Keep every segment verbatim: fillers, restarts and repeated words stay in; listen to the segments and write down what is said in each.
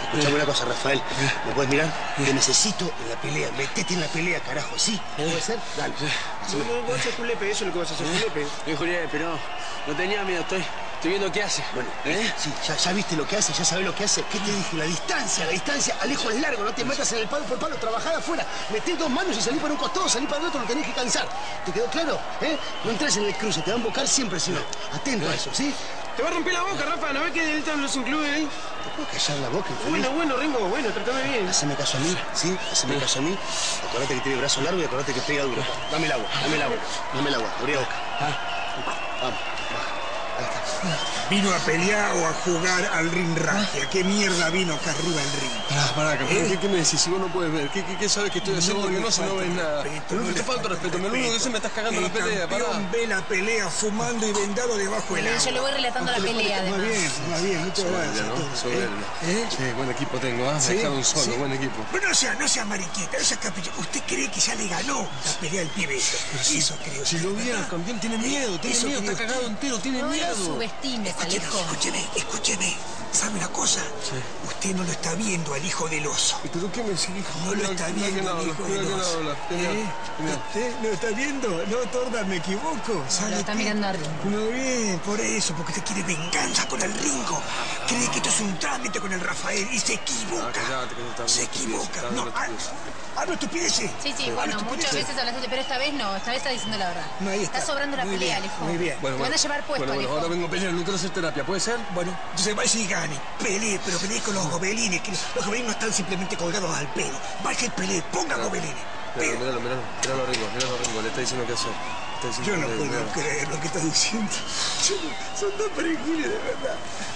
Escuchame una cosa, Rafael. ¿Me puedes mirar? Te necesito en la pelea. Metete en la pelea, carajo. ¿Sí? ¿Puede ser? Dale. No, vos haces julepe, eso es lo que vas a hacer, julepe. Sí, julepe, no. No tenía miedo, estoy... Estoy viendo qué hace. Bueno, ¿eh? Sí, ya, ya viste lo que hace, ya sabés lo que hace. ¿Qué te dije? La distancia, la distancia. Alejo es largo, no te metas en el palo por palo. Trabajá de afuera. Metés dos manos y salí para un costado, salí para el otro, lo tenés que cansar. ¿Te quedó claro? ¿Eh? No entres en el cruce, te va a embocar siempre si no. Atento a eso, ¿sí? Te va a romper la boca, Rafa. ¿No ves que él los incluye ahí? ¿Te puedo callar la boca, infeliz? Bueno, bueno, Ringo, bueno, trátame bien. Haceme caso a mí, ¿sí? Haceme caso a mí. Acordate que tiene brazo largo y acordate que pega duro. Dame el agua, dame el agua. Dame el agua, abrí la boca. Vamos, baja. Ahí está. ¿Vino a pelear o a jugar al ring ragia? ¿Qué mierda vino acá arriba del ring? Pará, pará, campeón. ¿Eh? ¿Qué, ¿Qué me decís? Si vos no puedes ver, ¿qué, qué, qué sabes que estoy haciendo? Porque no se no ves nada. Respeto, No te falta respeto, me lo único que sé me estás cagando la pelea, pará. El campeón ve la pelea fumando y vendado debajo del agua. Yo le voy relatando la pelea, Más además. bien, más bien, muchas gracias. ¿no? Soberbio. ¿Eh? Sí, buen equipo tengo, ¿ah? Me ¿Sí? dejaron solo, ¿Sí? buen equipo. Pero no sea, no sea mariquita, no sea capillo. ¿Usted cree que ya le ganó la pelea al pibe? Eso creo. Si lo viera, el campeón tiene miedo, tiene Eso miedo, creo. está cagado entero, tiene No lo miedo. subestimes, Alejo. Escúcheme, escúcheme. ¿Sabe una cosa? Sí. Usted no lo está viendo al hijo del oso. ¿Pero qué me decís? No lo está viendo al hijo del oso. ¿Eh? ¿Usted lo está viendo? No, Torda, me equivoco. Lo está mirando arriba. No, bien, por eso, porque usted quiere venganza con el Ringo. Cree que esto es un trámite con el Rafael y se equivoca. Ah, callate, que está Se hablando equivoca. estupideces, No, está hablando hablo estupideces. Sí, sí, Hablo bueno, estupideces. muchas veces hablaste, pero esta vez no, esta vez está diciendo la verdad. No, ahí está. Está sobrando la Muy pelea, bien, Alejo. muy bien. Te van a llevar puesto, Bueno, bueno, Alejo. ahora vengo a pelear, no quiero hacer terapia, ¿puede ser? Bueno, entonces vaya y gane. Pelee, pero pelee con los gobelines. Que los gobelines no están simplemente colgados al pelo. Vaya y pelee, ponga gobelines. Míralo, míralo, míralo, míralo Ringo, míralo Ringo, le está diciendo qué hacer. Está diciendo Yo no que- puedo míralo. creer lo que está diciendo. Yo no- son dos peregrines, de verdad.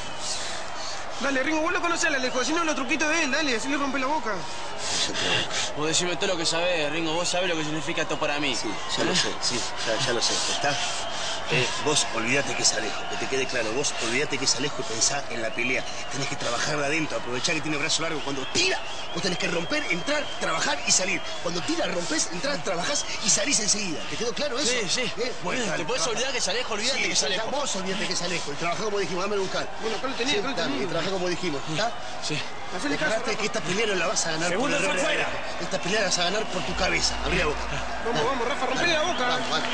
Dale, Ringo, vos lo conocés al Alejo. Si no, los truquitos de él, dale, así le rompe la boca. Vos decime todo lo que sabés, Ringo, vos sabés lo que significa esto para mí. Sí, ya lo sé, sí, ya, ya lo sé. ¿Está? Eh, vos olvídate que es Alejo, que te quede claro. Vos olvídate que es Alejo y pensá en la pelea. Tenés que trabajar de adentro, aprovechar que tiene brazo largo. Cuando tira, vos tenés que romper, entrar, trabajar y salir. Cuando tira, rompés, entrás, trabajás y salís enseguida. ¿Te quedó claro eso? Sí, sí. ¿Eh? Bueno, Te dale, podés trabaja. olvidar que es Alejo, olvídate Sí, que es sí, Alejo. Vos olvídate que es Alejo. Y trabajá como dijimos, dame un cal. Bueno, acá lo tenés, Sí, acá lo está bien, tenés. trabajá como dijimos, ¿está? Sí. Hacele caso, Acordate Rafa. que esta pelea no la vas a ganar Segundo por error fue de fuera. Alejo. Esta pelea la vas a ganar por tu cabeza. Abrí la boca. Vamos, vamos, Rafa, rompele la boca. Vamos, vamos.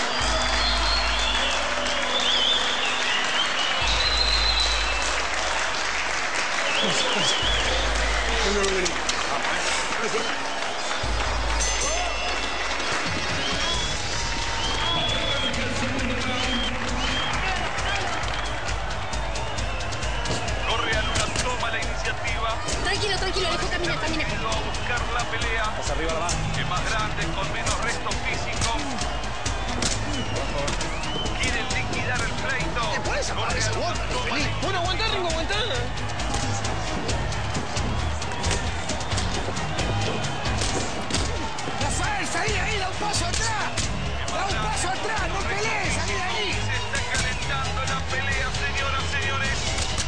Correa Luna toma la iniciativa. Tranquilo, tranquilo, Alejo, camina, camina. Ido a buscar la pelea. Más arriba la mano. El más grande, con menos resto físico. Quieren liquidar el pleito. ¿Te podés apagar esa boca, infeliz? Bueno, aguantá, Ringo, aguantá. Rafael, salí de ahí, da un paso atrás. Da un paso atrás, no pelees, salí de ahí. Se está calentando la pelea, señoras y señores.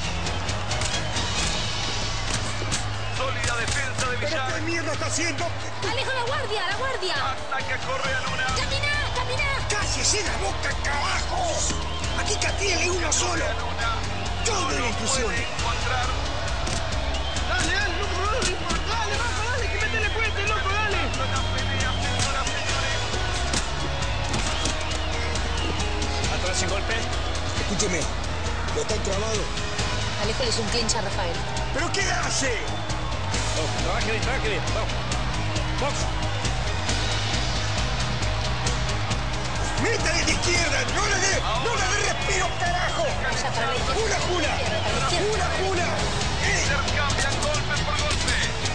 Sólida defensa de ¿Pero qué Villar. mierda está haciendo? Alejo, la guardia, la guardia. Ataca a Correa Luna. Camina, camina. ¡Cállese la boca, carajo! Aquí catíale uno solo. Luna Todo en la inclusión. puede encontrar. Dale, dale, loco, dale, Ringo. Dale, Rafa, dale, que métele fuerte, loco, dale. La pelea, señoras y señores. Atrás sin golpe. Escúcheme, lo están trabado. Alejo le hizo un clinch a Rafael. ¿Pero qué hace? Trabaje bien, trabaje bien. Vamos. Box. ¡Meta de la izquierda! ¡No le dé! ¡No le dé respiro, carajo! Vaya para la izquierda. ¡Jula, jula! Para la izquierda. ¡Jula, jula! ¡Eh! Intercambian golpe por golpe.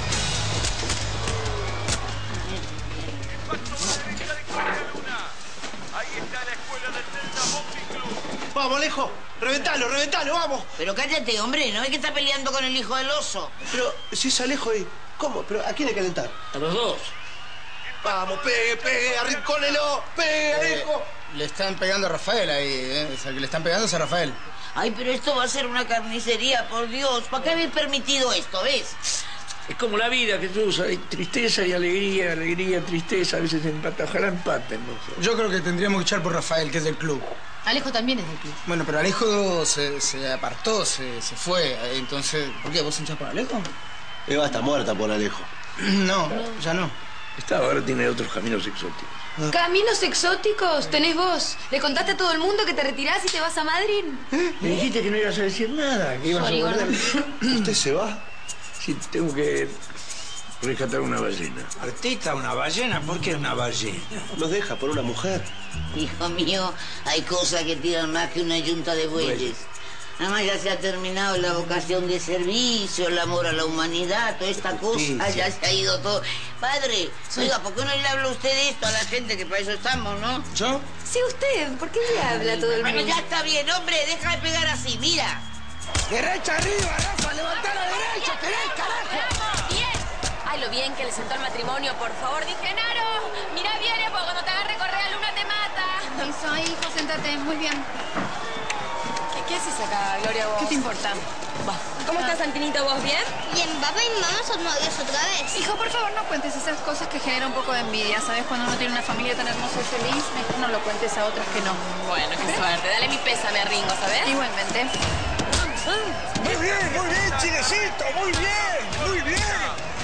Impacto por la derecha de Correa Luna. Ahí está la escuela del Delta Boxing Club. Vamos, Alejo. Reventalo, reventalo, vamos. Pero cállate, hombre, ¿no ves que está peleando con el hijo del oso? Pero si es Alejo ahí. ¿Cómo? ¿Pero a quién hay que alentar? A los dos. Vamos, pegue, pegue, arrincónelo, pegue, Alejo. Le están pegando a Rafael ahí, ¿eh? O sea, que le están pegando es a Rafael. Ay, pero esto va a ser una carnicería, por Dios. ¿Para qué habéis permitido esto, ves? Es como la vida, Jesús, hay tristeza y alegría, alegría, tristeza, a veces empata, ojalá empaten. ¿No? Yo creo que tendríamos que echar por Rafael, que es del club. Alejo también es del club. Bueno, pero Alejo se, se apartó, se, se fue. Entonces, ¿por qué? ¿Vos hinchás por Alejo? Eva está muerta por Alejo. No, ya no. Esta ahora tiene otros caminos exóticos. ¿Caminos exóticos? Tenés vos. Le contaste a todo el mundo que te retirás y te vas a Madrid. ¿Eh? Me dijiste que no ibas a decir nada, que ibas Sorry, a volver. ¿Usted se va? Sí, tengo que rescatar una ballena. Artista, una ballena. ¿Por qué una ballena? Los deja por una mujer. Hijo mío, hay cosas que tiran más que una yunta de bueyes. Además ya se ha terminado la vocación de servicio, el amor a la humanidad, toda esta cosa, ya se ha ido todo. Padre, oiga, ¿por qué no le habla usted de esto a la gente que para eso estamos, no? ¿Yo? Sí, usted. ¿Por qué le habla a todo el mundo? Bueno, ya está bien, hombre, deja de pegar así, mira. ¡Derecha arriba, Rafa! ¡Levantá la derecha! ¡Querés, carajo! ¡Bien! Ay, lo bien que le sentó el matrimonio, por favor. Dije, Genaro, mira bien, porque cuando te agarre correa luna te mata. Eso, ahí, hijo, sentate. Muy bien. ¿Qué haces acá, Gloria, vos? ¿Qué te importa? Va. ¿Cómo estás, Santinito? ¿Vos bien? Bien, papá y mamá son novios otra vez. Hijo, por favor, no cuentes esas cosas que generan un poco de envidia. ¿Sabes? Cuando uno tiene una familia tan hermosa y feliz, mejor no lo cuentes a otras que no. Bueno, qué suerte. Dale mi pésame a Ringo, ¿sabes? Igualmente. Muy bien, muy bien, Chinecito. Muy bien, muy bien.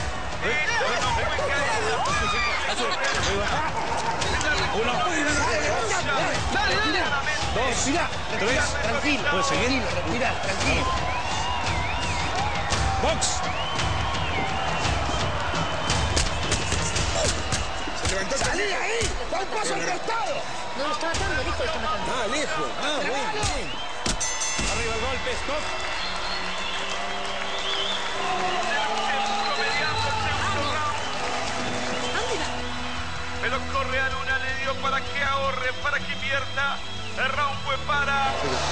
Uno. Dale, dale. Dos. Mira, tres. Tranquilo. Puedes seguir. Mira, tranquilo. Box. Se levantó. ¡Salí ahí! ¡Da un paso al costado! No, lo está matando, Alejo, lo está matando. Ah, lejos. Ah, muy bien. Arriba el golpe, stop. Pero Correa Luna le dio para que ahorre, para que invierta. El round fue para...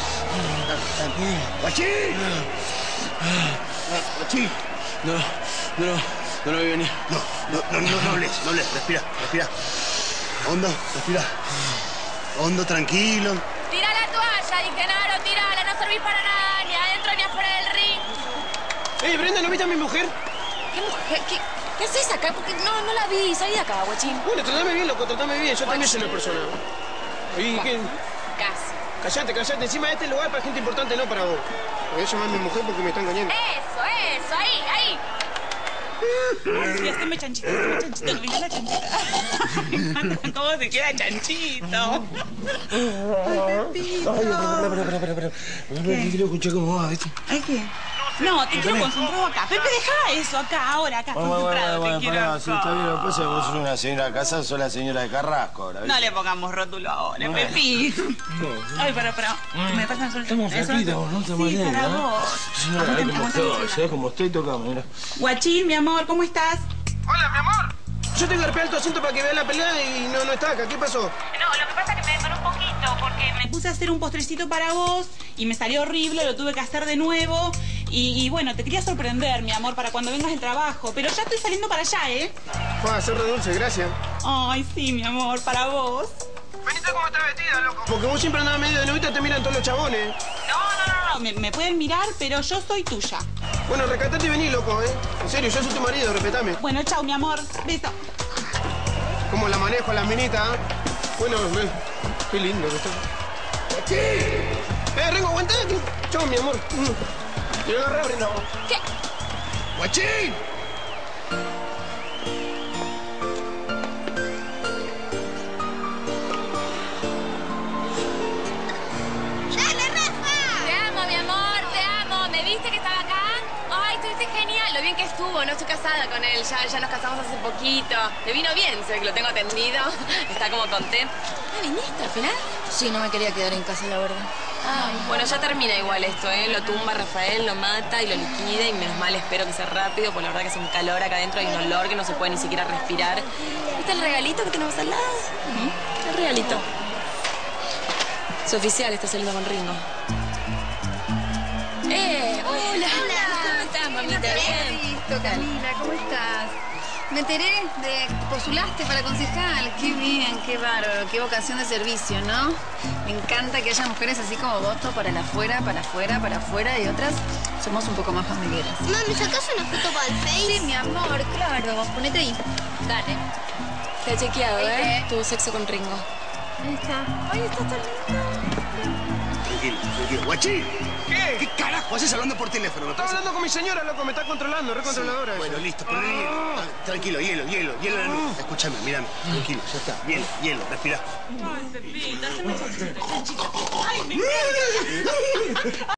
¡Guachín! Guachín. No, no, no lo vi venir. No, no, no, no, no hables, no hables. Respira, respira. Hondo, respira. Hondo, tranquilo. Tira la toalla, dije, Genaro, tírala. No servís para nada, ni adentro ni afuera del ring. Ey, Brenda, ¿no viste a mi mujer? ¿Qué mujer? ¿Qué, qué haces acá? Porque no, no la vi. Salí de acá, guachín. Bueno, tratame bien, loco, tratame bien. Yo también soy una persona. ¿Y qué? Casi. Callate, callate. Encima de este lugar para gente importante, no para vos. Voy a llamar a mi mujer porque me está engañando. Eso, eso, ahí, ahí. Ay, este me chanchito, este me chanchito, no mira la chanchita. ¿Cómo se queda chanchito? Ay, Pepito. Ay, espera, espera, espera, espera. No quiero escuchar cómo va, ¿viste? ¿Ay qué? No, te quiero concentrado acá. Pepe, deja eso acá, ahora, acá, concentrado. Te quiero acá. Sí, está bien, después vos sos una señora de casa, sos la señora de Carrasco ahora, ¿viste? No le pongamos rótulo ahora, Pepi. Ay, para, para. Me pasan solo. Estamos flaquitos, ¿no? Estamos Sí, bien, para ¿no? vos. Señora, Aguántame, como aguántame, estoy, ¿sabes cómo estoy? Tocame, mira. Guachín, mi amor, ¿cómo estás? Hola, mi amor. Yo tengo el pie alto asiento para que vea la pelea y no, no está acá. ¿Qué pasó? No, lo que pasa es que me demoró un poquito porque me puse a hacer un postrecito para vos y me salió horrible, lo tuve que hacer de nuevo. Y, y bueno, te quería sorprender, mi amor, para cuando vengas del trabajo. Pero ya estoy saliendo para allá, ¿eh? Fue a hacer de dulce, gracias. Ay, sí, mi amor, para vos. Veniste como estás vestida, loco. Porque vos siempre andás medio de novita, te miran todos los chabones. No, no, no, no. Me, me pueden mirar, pero yo soy tuya. Bueno, recatate y vení, loco, ¿eh? En serio, yo soy tu marido, respetame. Bueno, chau, mi amor. Beso. ¿Cómo la manejo a la minita? ¿Eh? Bueno, eh, qué lindo que está. ¡Sí! ¡Eh, Ringo, aguanta! Chau, mi amor. Mm. Te agarré, Brenda. ¿Qué? ¡Guachín! ¡Dale, Rafa! Te amo, mi amor, te amo. ¿Me viste que estaba acá? Ay, estuviste genial. Lo bien que estuvo. No estoy casada con él. Ya, ya nos casamos hace poquito. Le vino bien, sé que lo tengo atendido. Está como contento. ¿Ah, viniste al final? Sí, no me quería quedar en casa, la verdad. Ay, bueno, ya termina igual esto, ¿eh? Lo tumba Rafael, lo mata y lo liquida y menos mal espero que sea rápido, porque la verdad que hace un calor acá adentro, hay un olor que no se puede ni siquiera respirar. ¿Viste el regalito que tenemos al lado? ¿Mm? El regalito. Es oficial, está saliendo con Ringo. ¡Eh! ¡Hola! ¿Cómo estás, mamita? ¿Bien? Listo, Camila, ¿cómo estás? Me enteré de que postulaste para concejal. Qué bien, qué bárbaro, qué vocación de servicio, ¿no? Me encanta que haya mujeres así como vos, todo para la afuera, para afuera, para afuera, y otras somos un poco más familiares. Mami, ¿sacás una foto para el Face? Sí, mi amor, claro. Ponete ahí. Dale. Te ha chequeado, ¿eh? Tuvo sexo con Ringo. Ahí está. Ay, está tan lindo. Tranquilo, tranquilo. ¡Guachín! ¿Qué? ¿Qué carajo haces hablando por teléfono? ¿Me Estaba pasa? hablando con mi señora, loco, me está controlando, recontroladora. Sí, bueno, ella. listo, pero hielo. Tranquilo, hielo, hielo, hielo. Ah. Escúchame, mírame, tranquilo, ya está. Hielo, hielo, respira. Ay, Pepita, haceme esa chiquita. Ay, me encanta.